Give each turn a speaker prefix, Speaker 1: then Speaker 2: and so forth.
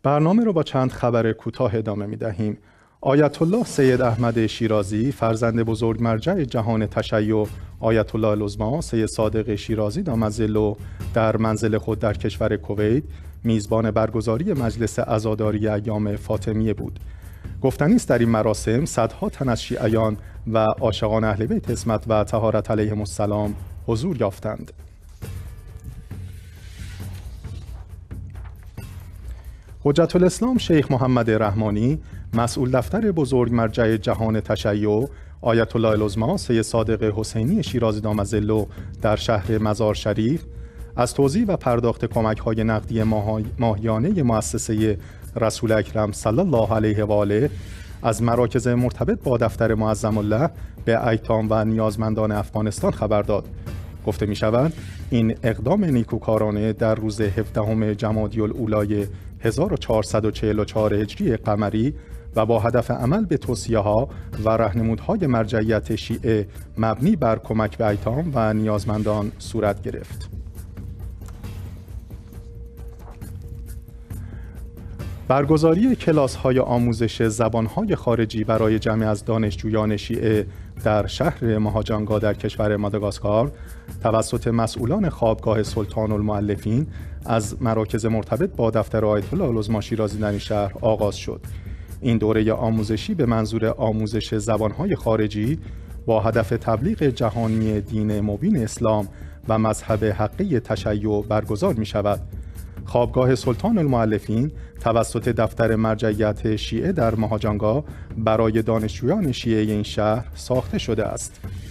Speaker 1: برنامه را با چند خبر کوتاه ادامه می‌دهیم. آیت الله سید احمد شیرازی، فرزند بزرگ مرجع جهان تشیع آیت الله العظمی سید صادق شیرازی دام الظل، در منزل خود در کشور کویت میزبان برگزاری مجلس عزاداری ایام فاطمیه بود. گفتنی است در این مراسم صدها تن از شیعیان و عاشقان اهل بیت عصمت و طهارت علیهم السلام حضور یافتند. حجت الاسلام شیخ محمد رحمانی، مسئول دفتر بزرگ مرجع جهان تشیع آیت الله العظمی سید صادق حسینی شیرازی دام الظل در شهر مزار شریف از توزیع و پرداخت کمک‌های نقدی ماهیانه مؤسسه رسول اکرم صلی الله علیه و آله از مراکز مرتبط با دفتر معظم الله به ایتام و نیازمندان افغانستان خبر داد. گفته می شود این اقدام نیکوکارانه در روز 17 جمادی الاولی 1444 هجری قمری و با هدف عمل به توصیه‌ها و راهنمودهای مرجعیت شیعه مبنی بر کمک به ایتام و نیازمندان صورت گرفت. برگزاری کلاس‌های آموزش زبان‌های خارجی برای جمعی از دانشجویان شیعه در شهر مهاجانگا در کشور ماداگاسکار توسط مسئولان خوابگاه سلطان المؤلفین از مراکز مرتبط با دفتر آیت الله العظمی شیرازی در این شهر آغاز شد. این دوره آموزشی به منظور آموزش زبان‌های خارجی با هدف تبلیغ جهانی دین مبین اسلام و مذهب حقی تشیع برگزار می‌شود. خوابگاه سلطان المؤلفین توسط دفتر مرجعیت شیعه در مهاجانگا برای دانشجویان شیعه این شهر ساخته شده است.